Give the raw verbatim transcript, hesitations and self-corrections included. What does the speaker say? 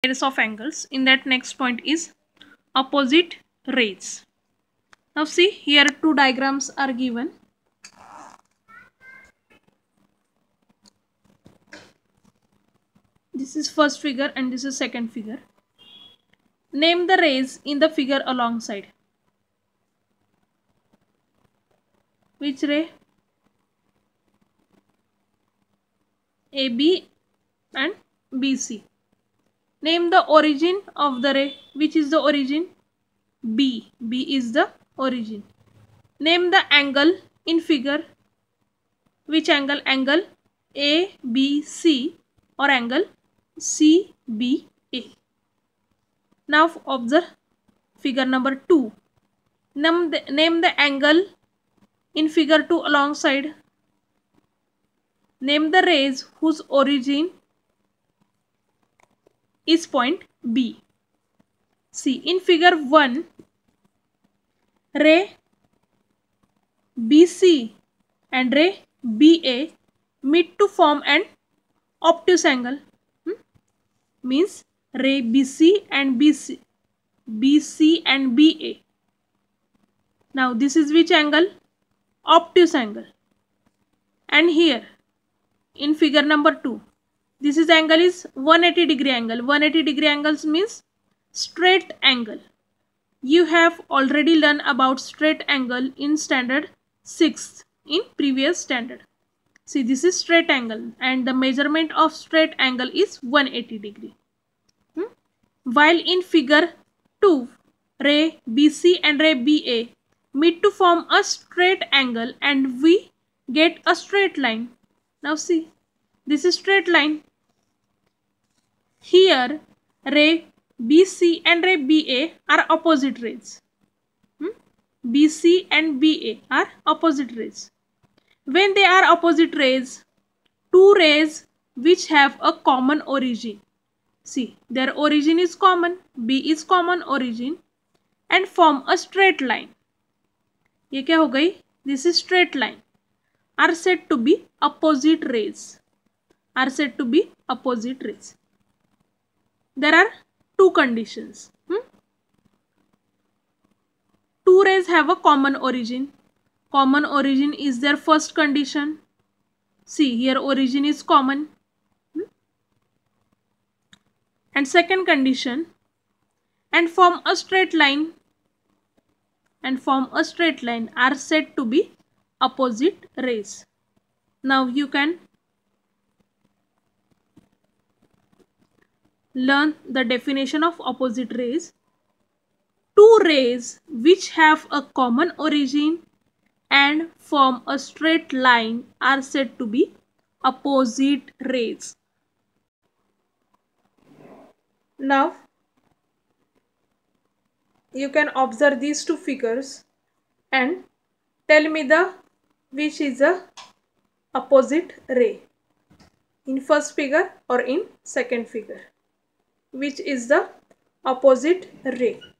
pairs of angles. In that, next point is opposite rays. Now see, here two diagrams are given. This is first figure and this is second figure. Name the rays in the figure alongside. Which ray? A B and B C. Name the origin of the ray. Which is the origin? B. B is the origin. Name the angle in figure. Which angle? Angle A B C or angle C B A. Now observe figure number two. Name the, name the angle in figure two alongside. Name the rays whose origin is point B. See, in figure one, ray B C and ray B A meet to form an obtuse angle. Hmm? Means ray B C and B C, B C and B A. Now this is which angle? Obtuse angle. And here in figure number two, this is angle is one hundred eighty degree angle. one hundred eighty degree angles means straight angle. You have already learned about straight angle in standard sixth in previous standard. See, this is straight angle and the measurement of straight angle is one hundred eighty degree. Hmm? While in figure two, ray B C and ray B A meet to form a straight angle and we get a straight line. Now see, this is straight line. Here ray B C and ray B A are opposite rays. Hmm? B C and B A are opposite rays. When they are opposite rays, two rays which have a common origin. See, their origin is common, B is common origin and form a straight line. ये क्या हो गई? This is straight line. Are said to be opposite rays. Are said to be opposite rays. There are two conditions. Hmm? Two rays have a common origin. Common origin is their first condition. See, here origin is common. Hmm? And second condition, and form a straight line. And form a straight line are said to be opposite rays. Now you can learn the definition of opposite rays. Two rays which have a common origin and form a straight line are said to be opposite rays. Now you can observe these two figures and tell me the which is a opposite ray, in first figure or in second figure. Which is the opposite ray?